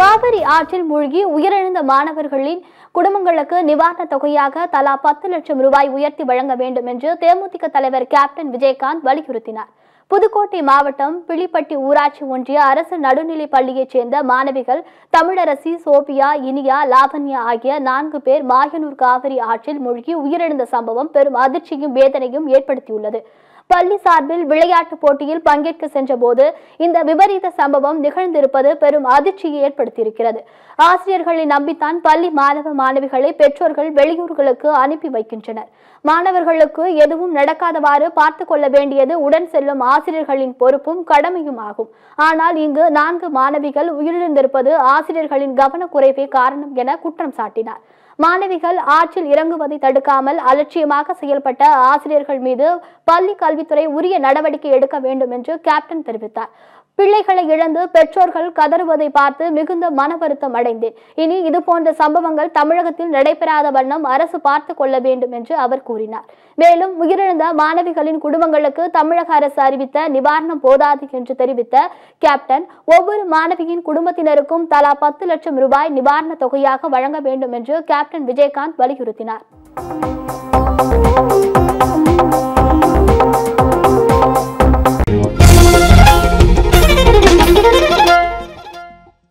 காவிரி ஆற்றில் மூழ்கி உயிரிழந்த மாணவர்களின் குடும்பங்களுக்கு நிவாரணத் தொகையாக தலா 10 லட்சம் ரூபாய் உயர்த்தி வழங்க வேண்டும் என்று தேமுதிக தலைவர் கேப்டன் விஜயகாந்த் வலியுறுத்தினார். புதுக்கோட்டை மாவட்டம் பிலிப்பட்டி ஊராட்சி ஒன்றிய அரசு நடுநிலைப் பள்ளியைச் சேர்ந்த மாணவிகள் தமிழரசி, சோபியா, இனியா, லாவண்யா ஆகிய 4 பேர் மாயனூர் காவிரி ஆற்றில் மூழ்கி உயிரிழந்த சம்பவம் பெரும் அதிர்ச்சியும் வேதனையும் ஏற்படுத்தியுள்ளது. பள்ளி சார்பில் விளையாட்டு போட்டியில் பங்கேற்க சென்றபோது இந்த விபரீத சம்பவம் நிகழ்ந்திருப்பது பெரும் அதிர்ச்சியை ஏற்படுத்தியிருக்கிறது. ஆசிரியர்களை நம்பித்தான் பள்ளி மாணவ மாணவிகளை பெற்றோர்கள் வெளியூர்களுக்கு அனுப்பி வைக்கின்றனர். மாணவர்களுக்கு எதுவும் நடக்காதவாறு பார்த்துக் கொள்ள வேண்டியது உடன் செல்லும் ஆசிரியர்களின் பொறுப்பும் கடமையும் ஆகும். ஆனால் இங்கு 4 மாணவிகள் உயிரிழந்திருப்பது ஆசிரியர்களின் கவனக்குறைவே காரணம் என குற்றம் சாட்டினார். மாணவிகள் ஆற்றில் இறங்குவதை தடுக்காமல் அலட்சியமாக செயல்பட்ட ஆசிரியர்கள் மீது பள்ளி கல்வித்துறை உரிய நடவடிக்கை எடுக்க வேண்டும் என்று கேப்டன் தெரிவித்தார். பிள்ளைகளை இழந்து பெற்றோர்கள் கதறுவதை பார்த்து மிகுந்த மன வருத்தம் அடைந்தேன். இனி இதுபோன்ற சம்பவங்கள் தமிழகத்தில் நடைபெறாத வண்ணம் அரசு பார்த்து கொள்ள வேண்டும் என்று அவர் கூறினார். மேலும் உயிரிழந்த மாணவிகளின் குடும்பங்களுக்கு தமிழக அரசு அறிவித்த நிவாரணம் போதாது என்று தெரிவித்த கேப்டன் ஒவ்வொரு மாணவியின் குடும்பத்தினருக்கும் தலா 10 லட்சம் ரூபாய் நிவாரண தொகையாக வழங்க வேண்டும் என்று கேப்டன் விஜயகாந்த் வலியுறுத்தினார்.